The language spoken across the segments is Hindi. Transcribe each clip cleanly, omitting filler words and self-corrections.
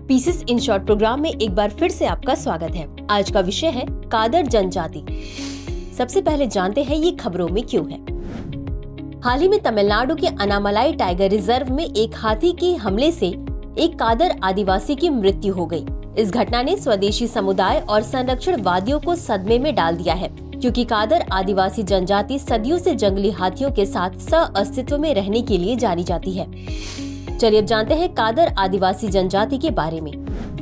पीसेस इन शॉर्ट प्रोग्राम में एक बार फिर से आपका स्वागत है। आज का विषय है कादर जनजाति। सबसे पहले जानते हैं ये खबरों में क्यों है। हाल ही में तमिलनाडु के अनामलाई टाइगर रिजर्व में एक हाथी के हमले से एक कादर आदिवासी की मृत्यु हो गई। इस घटना ने स्वदेशी समुदाय और संरक्षणवादियों को सदमे में डाल दिया है, क्योंकि कादर आदिवासी जनजाति सदियों से जंगली हाथियों के साथ सह-अस्तित्व में रहने के लिए जानी जाती है। चलिए अब जानते हैं कादर आदिवासी जनजाति के बारे में।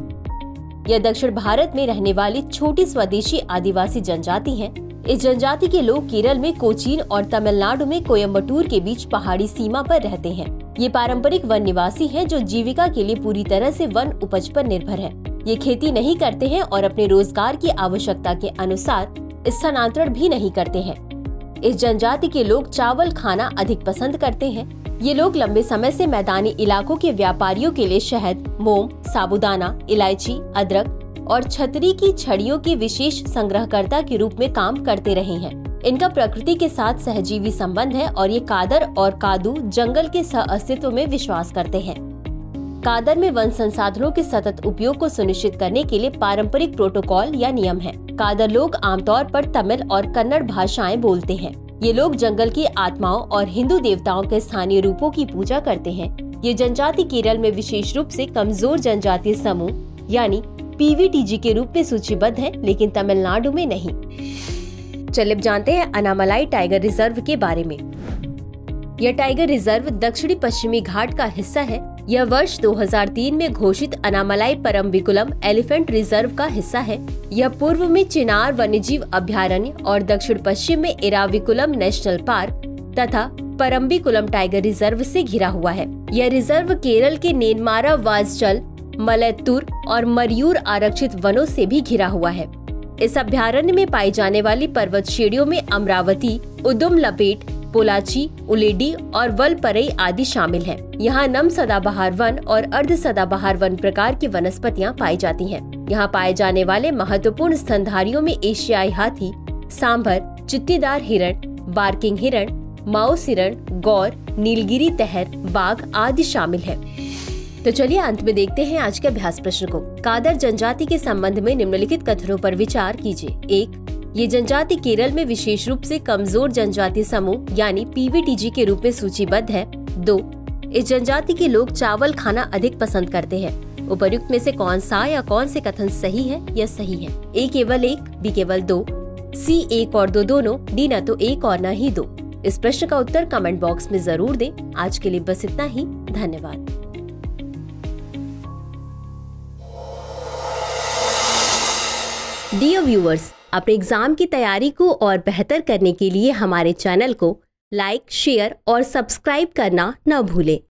यह दक्षिण भारत में रहने वाली छोटी स्वदेशी आदिवासी जनजाति है। इस जनजाति के लोग केरल में कोचीन और तमिलनाडु में कोयम्बटूर के बीच पहाड़ी सीमा पर रहते हैं। ये पारंपरिक वन निवासी हैं जो जीविका के लिए पूरी तरह से वन उपज पर निर्भर है। ये खेती नहीं करते हैं और अपने रोजगार की आवश्यकता के अनुसार स्थानांतरण भी नहीं करते हैं। इस जनजाति के लोग चावल खाना अधिक पसंद करते हैं। ये लोग लंबे समय से मैदानी इलाकों के व्यापारियों के लिए शहद, मोम, साबूदाना, इलायची, अदरक और छतरी की छड़ियों के विशेष संग्रहकर्ता के रूप में काम करते रहे हैं। इनका प्रकृति के साथ सहजीवी संबंध है और ये कादर और कादू जंगल के सह-अस्तित्व में विश्वास करते हैं। कादर में वन संसाधनों के सतत उपयोग को सुनिश्चित करने के लिए पारंपरिक प्रोटोकॉल या नियम है। कादर लोग आमतौर पर तमिल और कन्नड़ भाषाएं बोलते हैं। ये लोग जंगल की आत्माओं और हिंदू देवताओं के स्थानीय रूपों की पूजा करते हैं। ये जनजाति केरल में विशेष रूप से कमजोर जनजातीय समूह यानी पीवीटीजी के रूप में सूचीबद्ध है, लेकिन तमिलनाडु में नहीं। चलिए अब जानते हैं अनामलाई टाइगर रिजर्व के बारे में। यह टाइगर रिजर्व दक्षिणी पश्चिमी घाट का हिस्सा है। यह वर्ष 2003 में घोषित अनामलाई परम्बिकुलम एलिफेंट रिजर्व का हिस्सा है। यह पूर्व में चिनार वन्यजीव अभयारण्य और दक्षिण पश्चिम में इराविकुलम नेशनल पार्क तथा परम्बिकुलम टाइगर रिजर्व से घिरा हुआ है। यह रिजर्व केरल के नेनमारा वाजचल, मलैत्तूर और मरयूर आरक्षित वनों से भी घिरा हुआ है। इस अभयारण्य में पाई जाने वाली पर्वत श्रेणियों में अमरावती, उदुम लपेट, पोलाची, उलेडी और वलपरई आदि शामिल हैं। यहाँ नम सदाबहार वन और अर्ध सदाबहार वन प्रकार की वनस्पतियाँ पाई जाती हैं। यहाँ पाए जाने वाले महत्वपूर्ण स्तनधारियों में एशियाई हाथी, सांभर, चित्तीदार हिरण, बार्किंग हिरण, माउस हिरण, गौर, नीलगिरी तहर, बाघ आदि शामिल है। तो चलिए अंत में देखते हैं आज के अभ्यास प्रश्न को। कादर जनजाति के संबंध में निम्नलिखित कथनों पर विचार कीजिए। 1. ये जनजाति केरल में विशेष रूप से कमजोर जनजाति समूह यानी पीवीटीजी के रूप में सूचीबद्ध है। 2. इस जनजाति के लोग चावल खाना अधिक पसंद करते हैं। उपर्युक्त में से कौन सा या कौन से कथन सही है या सही है? A केवल 1, B केवल 2, C 1 और 2 दोनों, D न तो 1 और न ही 2। इस प्रश्न का उत्तर कमेंट बॉक्स में जरूर दें। आज के लिए बस इतना ही। धन्यवाद। डियर व्यूअर्स, अपने एग्जाम की तैयारी को और बेहतर करने के लिए हमारे चैनल को लाइक, शेयर और सब्सक्राइब करना न भूलें।